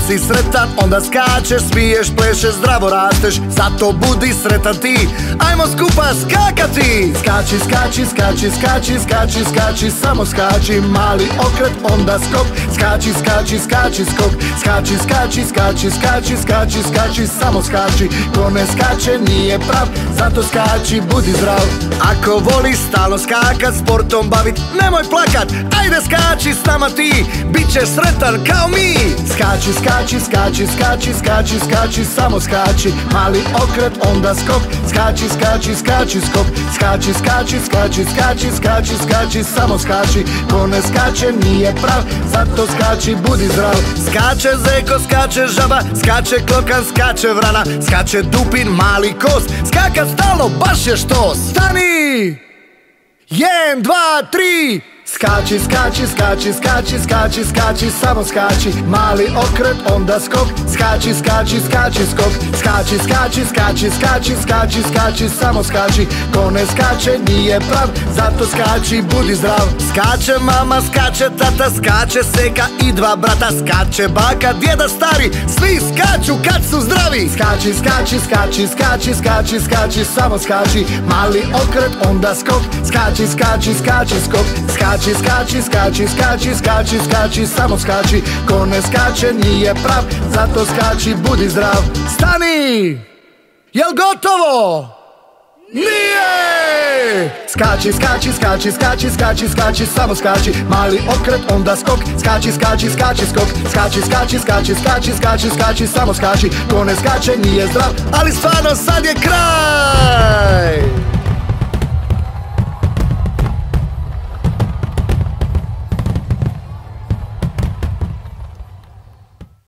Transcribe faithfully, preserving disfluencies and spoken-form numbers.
si sretan, onda skačeš, smiješ, plešeš, zdravo rasteš. Zato budi sretan ti, ajmo skupa skakati. Skači, skači, skači, skači, skači, skači, samo skači. Mali okret, onda skok. Skači, skači, skači, skok. Skači, skači, skači, skači, skači, skači, samo skači. Ko ne skače nije prav, zato skači, budi zdrav. Ako voliš stalno skakat, sportom bavit, nemoj plakat. Ajde skači s nama ti, bit ćeš sretan kao mi. Skači, skači, skači, skači, skači, skači, samo skači. Mali okret, onda skok. Skači, skači, skači, skok. Skači, skači, skači, skači, skači, skači, samo skači. Ko ne skače nije prav, zato skači, budi zdrav. Skače zeko, skače žaba, skače klokan, skače vrana, skače dupin, mali kos. Skakat stalno, baš je štos. Stani! Jen, dva, tri! Skači, skači, skači, skači, skači, skači, samo skači. Mali okret, onda skok. Skači, skači, skači, skok. Skači, skači, skači, skači, skači, skači, samo skači. Ko ne skače nije prav, zato skači, budi zdrav. Skače mama, skače tata, skače seka i dva brata. Skače baka, djeda stari, svi skaču kad su zdravi. Skači, skači, skači, skači, skači, skači, samo skači. Mali okret, onda skok. Skači, skači, skači, skok. Skači, skači, skači, skači, skači, skači, samo skači. Ko ne skače nije prav, zato skači, budi zdrav. Stani! Jel gotovo? Nije! Skači, skači, skači, skači, skači, skači, samo skači. Mali okret, onda skok. Skači, skači, skači, skok. Skači, skači, skači, skači, skači, skači, samo skači. Ko ne skače nije zdrav, ali stvarno sad je kraj!